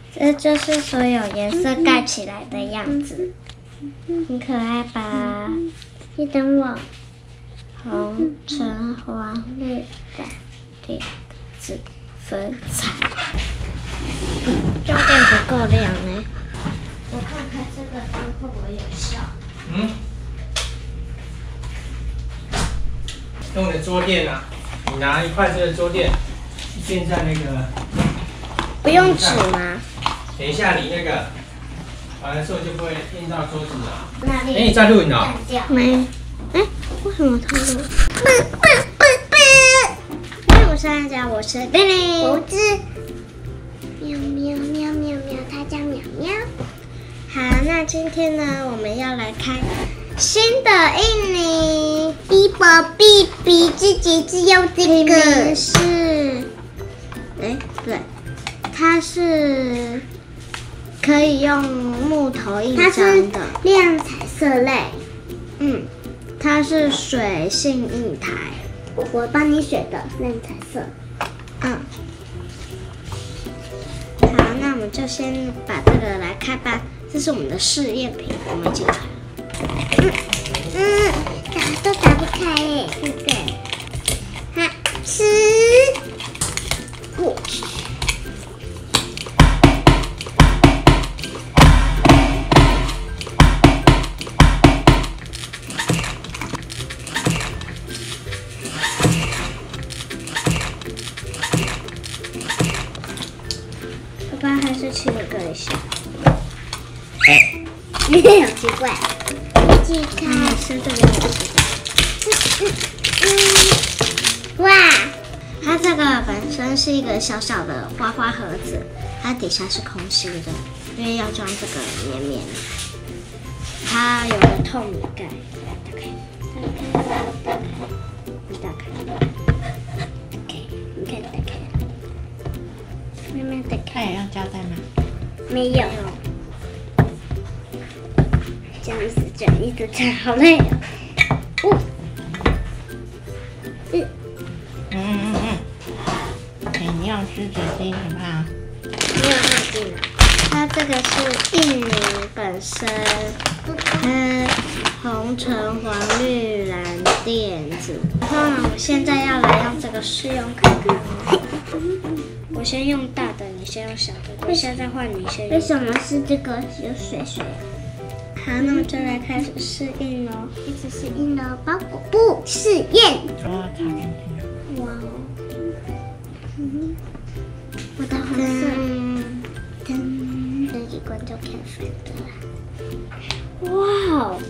这就是所有颜色盖起来的样子，很可爱吧？你等我，红、橙、黄、绿、蓝、靛、紫、粉、彩。重点不够亮呢，我看看这个灯会不会有效。 用的桌垫啊，你拿一块这个桌垫垫在那个。 不用纸吗？ 等一下你那个完了之后就不会印到桌子了。 哪里？ 你在录影哦？ 没。为什么它录？我是安佳，我是玲玲。 猴子。喵喵喵喵喵，它叫喵喵。 好，那今天呢，我们要来开新的印泥。 比宝比比自己只有这个是，对，它是可以用木头印章的， 亮彩色类。 它是水性印台， 我帮你选的亮彩色。 好，那我们就先把这个来开吧。这是我们的试验品，我们已经开了。 都打不开耶。 对。 好，吃。过去。 爸爸还是亲了个一下。 好奇怪。一起开。 是这个样子的。 哇！ 它这个本身是一个小小的花花盒子，它底下是空心的，因为要装这个绵绵。它有个透明盖，打开，你打开，你看打开，慢慢打开。 它也要胶带吗？ 没有。这样子转，一直转，好累哦。 你用湿纸巾很怕。 没有放进来。 它这个是印泥本身，红、橙、黄、绿、蓝、靛、紫。然后呢，我现在要来用这个试用看看哦。我先用大的，你先用小的。我现在换你先用。 为什么是这个有水水？ 好，那我就来开始试印喽。 开始试印了包裹布试验。 擦干净。 哇哦！我的红色灯，这一关就开始的啦。哇哦！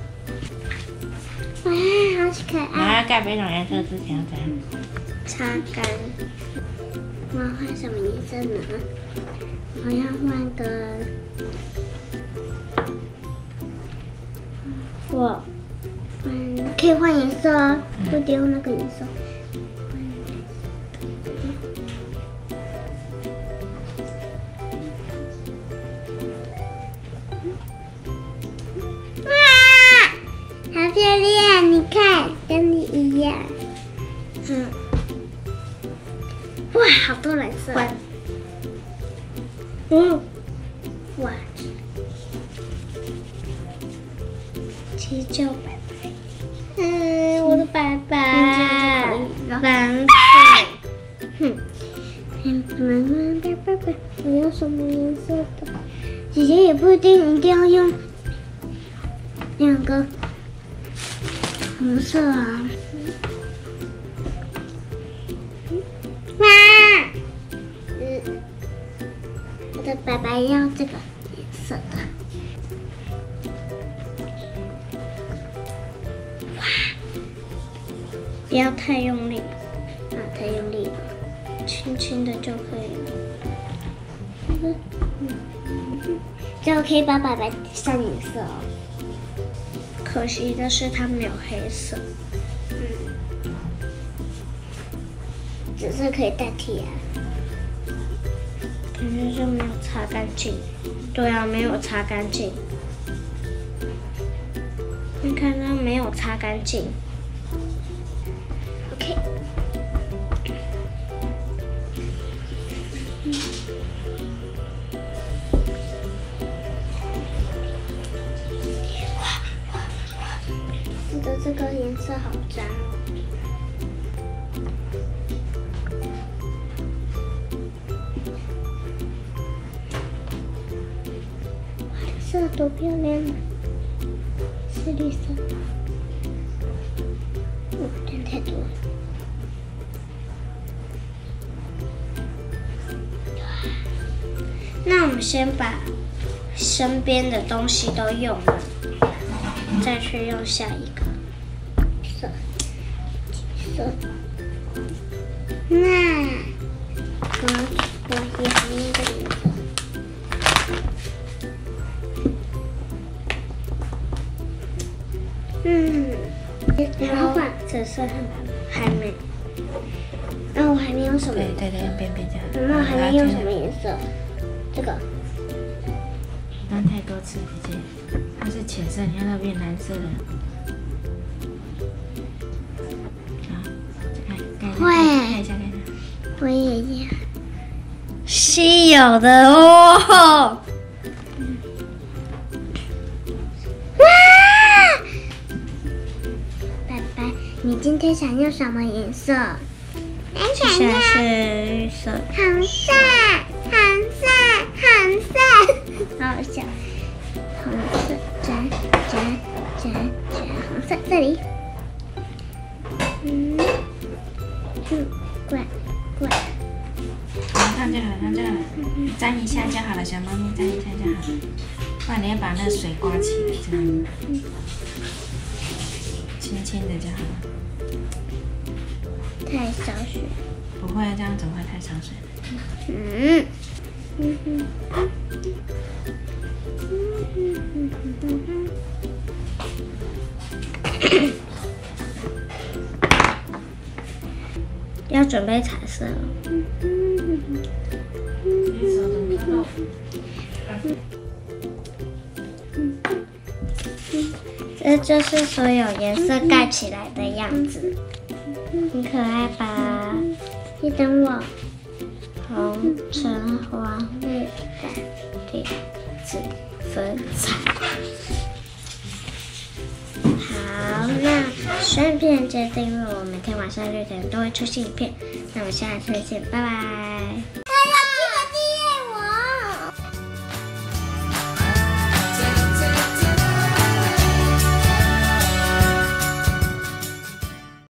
哇，好可爱！ 然后盖别种颜色之前要怎样？ 擦干。 我要换什么颜色呢？我要换个……可以换颜色哦，不得用那个颜色。哇，好漂亮！你看，跟你一样。哇，好多蓝色。哇， 急救白白。 我的白白， 蓝色。 我要什么颜色的？姐姐也不一定要用2个红色啊。哇！我的白白要这个颜色的。 不要太用力， 太用力了， 轻轻的就可以了。 这样可以把白白上颜色哦。 可惜的是它没有黑色。 紫色可以代替啊。 感觉就没有擦干净。对啊，没有擦干净。你看它没有擦干净。 OK。 个颜色好脏哦。色多漂亮啊！是绿色。点太多了。 那我们先把身边的东西都用了，再去用下一个色。那我也很用这个颜色。然后换紫色和蓝还没。 那我还没用什么？ 对，用边边这样。 那我还没用什么颜色？这个。 拿太多次，姐姐，它是浅色，你看到变蓝色了。好，看一下。 我也要。 稀有的哦。 拜拜，你今天想用什么颜色？ 接下来是绿色。 红色，好好笑。红色，夹，红色这里。过来。 烫就好了，沾一下就好了，小猫咪沾一下就好了。不然你要把那水刮起来，这样，轻的就好了。 太少水。 不会啊，这样怎么会太少水？ 要准备彩色了。这就是所有颜色盖起来的样子，很可爱吧？ 你等我。 红、橙、黄、绿、蓝、靛、紫、粉、彩。好，那顺便记得订阅我，每天晚上6点都会出新影片。那我们下次见，拜拜。